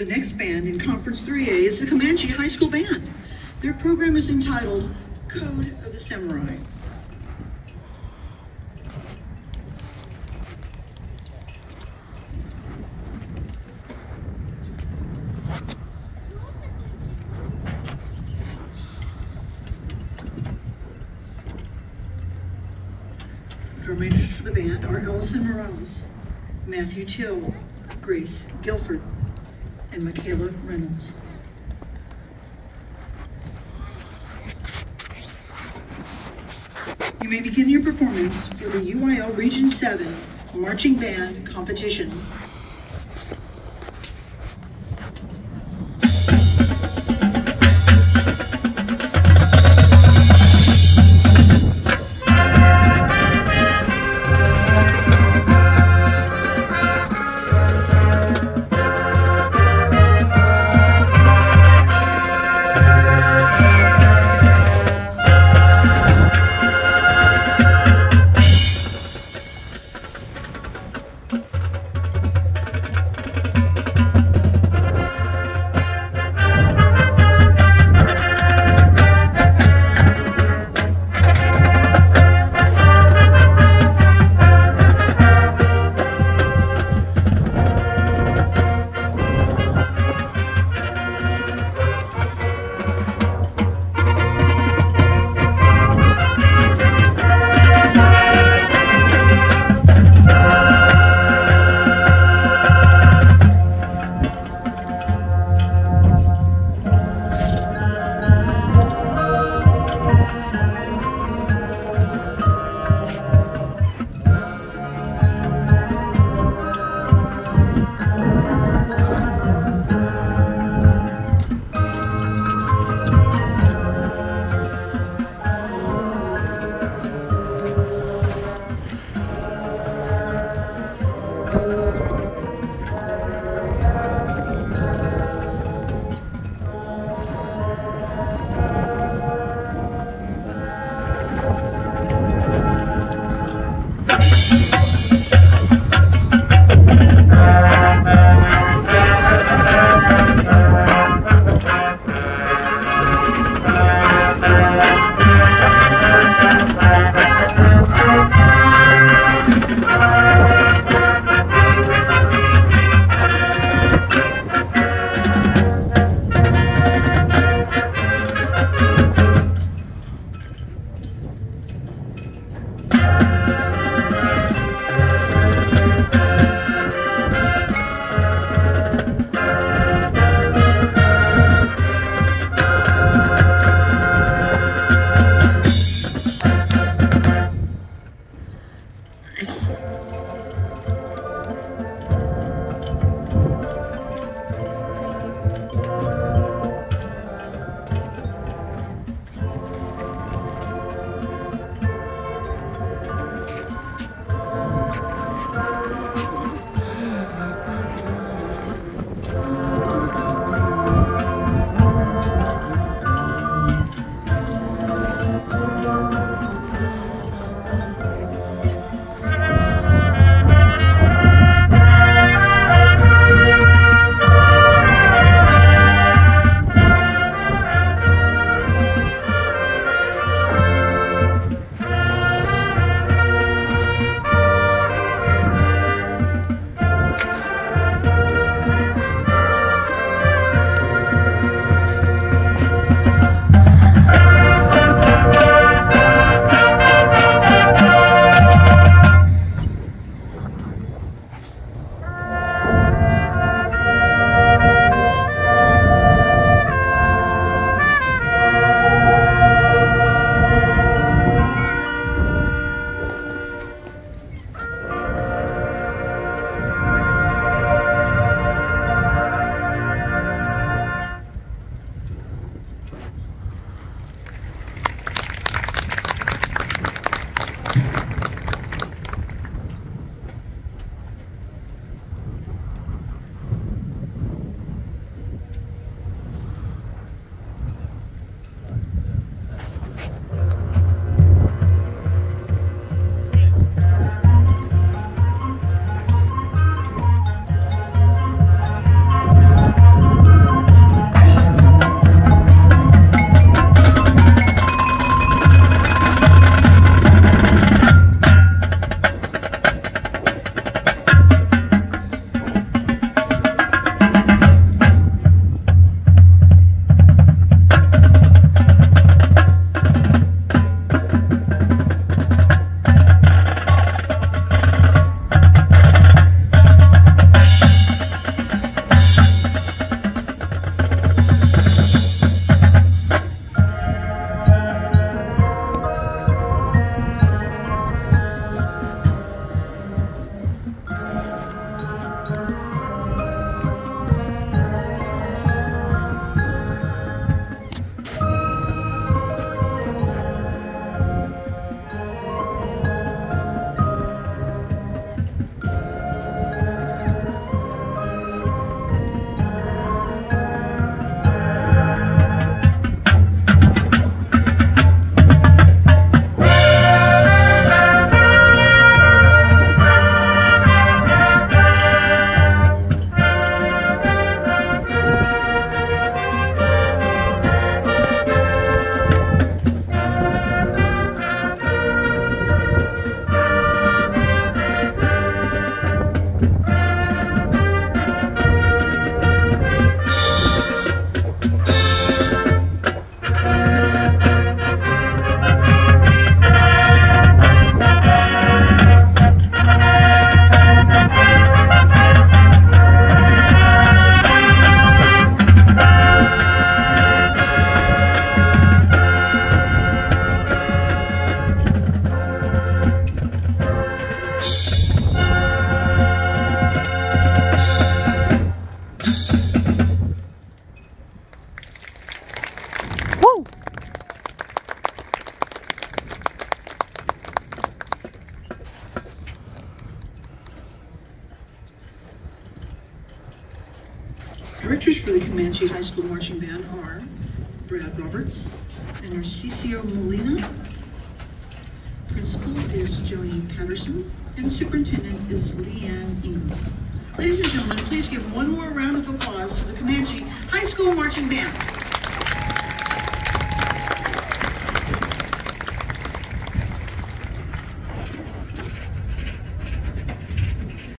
The next band in Conference 3A is the Comanche High School Band. Their program is entitled Code of the Samurai. Drum majors for the band are Ellison Morales, Matthew Till, Grace Guilford, and Michaela Reynolds. You may begin your performance for the UIL Region 7 Marching Band Competition. Directors for the Comanche High School Marching Band are Brad Roberts and Narcisio Molina. Principal is Joni Patterson, and Superintendent is Leanne Ingram. Ladies and gentlemen, please give one more round of applause to the Comanche High School Marching Band.